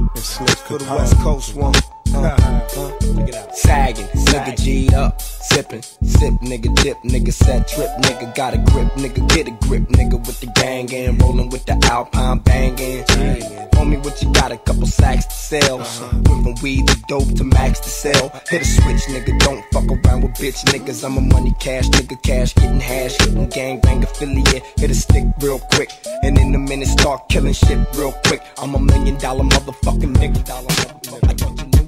For the West Coast one. Sagging, nigga G'd up, sippin', sip, nigga dip, nigga set trip, nigga got a grip, nigga get a grip, nigga with the gang and rollin' with the Alpine bangin'. Homie, what you got? A couple sacks to sell. Went from weed to dope to max to sell. Hit a switch, nigga, don't fuck around with bitch niggas. I'm a money cash nigga, cash getting hash, hitting gang bang affiliate. Hit a stick real quick, and in a minute start killing shit real quick. I'm $1 million motherfucking nigga. I thought you knew.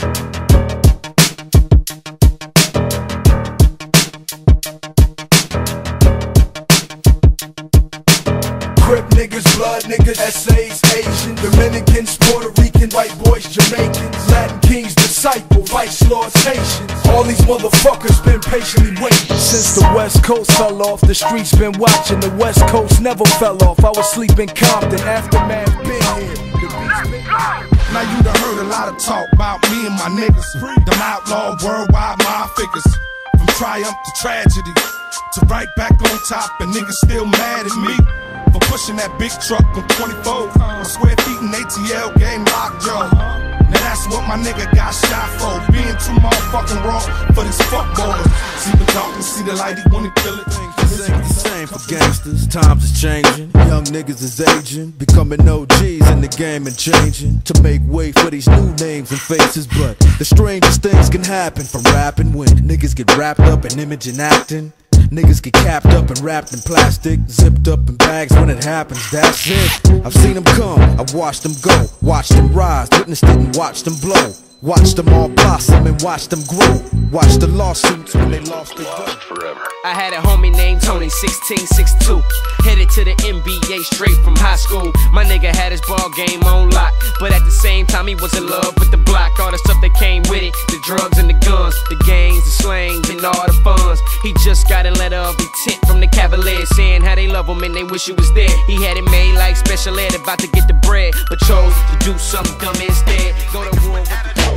Crip niggas, blood niggas, essays, Asian, Dominicans, Puerto Rican, white boys, Jamaicans, Latin kings, disciples, vice lords, Haitians. All these motherfuckers been patiently waiting. Since the West Coast fell off, the streets been watching. The West Coast never fell off. I was sleeping Compton, aftermath been here. The beats been here. Now you done heard a lot of talk about me and my niggas. Them outlaw worldwide my figures. From triumph to tragedy, to right back on top, and niggas still mad at me for pushing that big truck on 24 square feet in ATL game lockjaw. Now that's what my nigga got shot for, being too motherfucking raw for this fuck boy. See the darkness, see the light, he wanna kill it. This ain't the same for gangsters, times is changing. Young niggas is aging, becoming OGs in the game and changing to make way for these new names and faces. But the strangest things can happen from rapping when niggas get wrapped up in image and acting. Niggas get capped up and wrapped in plastic, zipped up in bags when it happens, that's it. I've seen them come, I've watched them go, watched them rise, witnessed it and watched them blow. Watched them all blossom and watched them grow. Watched the lawsuits when they lost their vote. Forever. I had a homie named Tony, 16'6'2", headed to the NBA straight from high school. My nigga had his ball game on lock, but at the same time he was in love with the block. All the stuff that came with it, the drugs and the guns, the gangs, the slang, and all the funds. He just got a letter of intent from the Cavaliers saying how they love him and they wish he was there. He had it made like special ed, about to get the bread, but chose to do something dumb instead. Go to war with the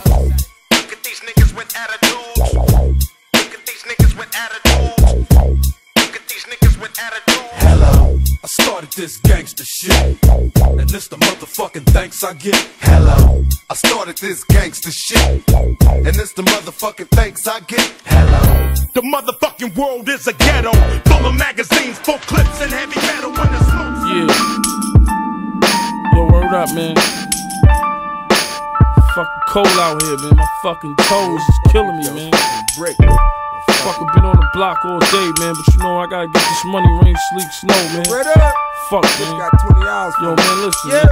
Look at these niggas with attitude. Look at these niggas with attitude. Look at these niggas with attitude. Hello, I started this gangster shit, and this the motherfucking thanks I get. Hello, I started this gangster shit, and this the motherfucking thanks I get. Hello, the motherfucking world is a ghetto, full of magazines, full clips, and heavy metal when the smoke's. Yeah. Yo, word up, man. Fucking cold out here, man. My fucking toes is killing me, man. Fucking been on the block all day, man. But you know I gotta get this money, rain, sleet, snow, man. Fuck, man. Got 20 hours. Yo, man, listen. Man.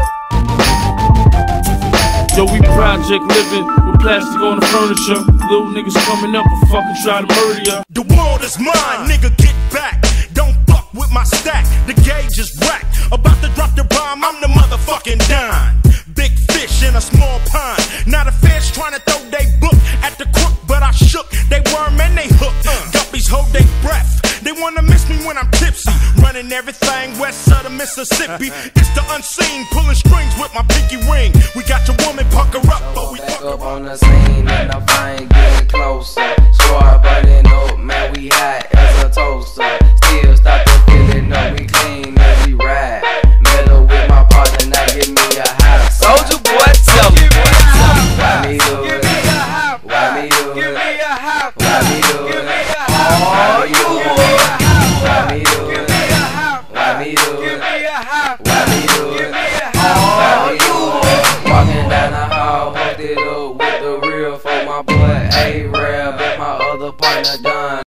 Yo, we project living with plastic on the furniture. Little niggas coming up and fucking try to murder ya. The world is mine, nigga, get back. Don't fuck with my stack. The gauge is whack. About to drop the bomb, I'm the motherfucking dime. Big fish in a small pond. Not a fish trying to throw they book at the crook, but I shook. They worm and they hook. Guppies hold they breath. They wanna miss me when I'm tipsy. Running everything west side of Mississippi. It's the unseen, pulling strings with my pinky ring. We got your woman pucker up, but we back up on the scene and I'm fine getting closer. Squad burning up, man, we hot as a toaster. Still stop the feeling up, we clean as we ride. Metal with my partner, now give me a hot. Soulja Boy, tell me. Why me do it? Why me do it? Why me do it? Oh, you why me do it? Why me do it? Why me do it? Oh, you walking down the hall, hooked it up with the real for my boy A-Rab and my other partner Don.